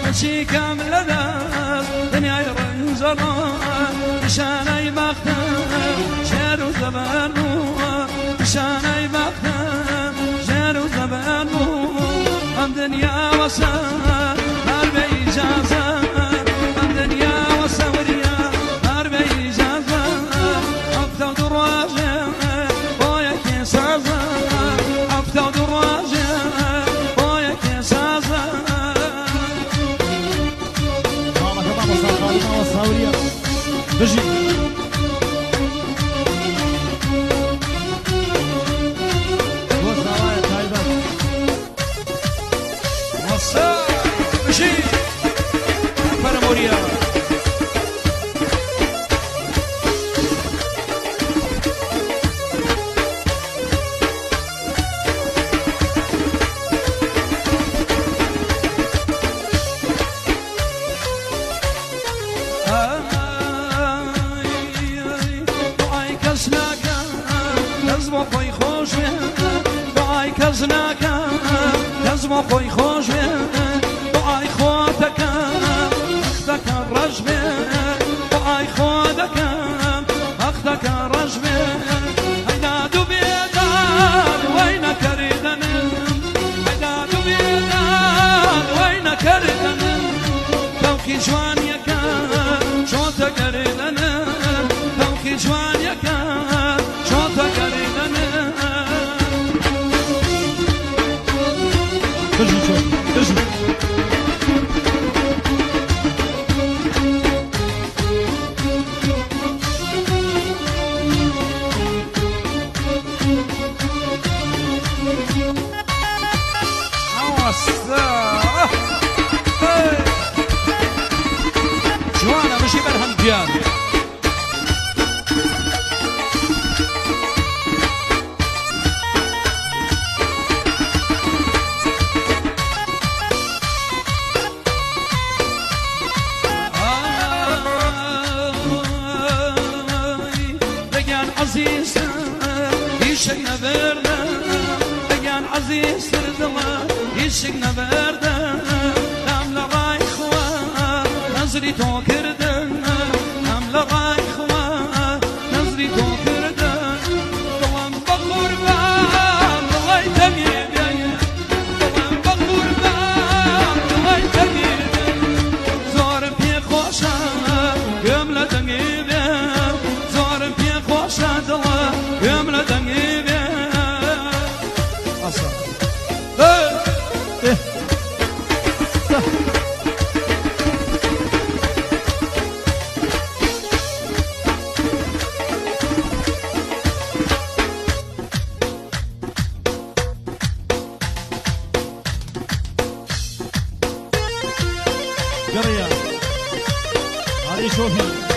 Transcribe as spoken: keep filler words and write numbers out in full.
شي كامل ذا دنيا يرنزرا شاني بختم شعر وزبانو شاني بختم شعر وزبانو هم دنيا وسا هر بإجازة هم دنيا وسا وريا هر بإجازة حفتة دراجة ويا كيسازة حفتة دراجة ويا كيسازة والصاورية بجي والصاورية تايبة والصاورية بجي فرموريا دزم خوی خوش دعای کزناک دزم خوی خوش دعای خودک اختک رجم دعای خودک اختک رجم اینا دو بیدار وین کردن اینا دو بیدار وین کردن توکی جوان یکا شوت کردن توکی جوان یکا بجي شو بجي جوانا مشي برهم ديان عزيز يشق نبرده دقان عزيز سردله يشق نبرده هم لراي خوا نزري تو كرده هم لراي خوا نزري تو كرده طلم بقربان لغاي تميدي طلم بقربان لغاي تميدي زور بي خوشا قملة تميدي زور بي خوشا دلا قملة تميدي أصلا قرية هذه شوفي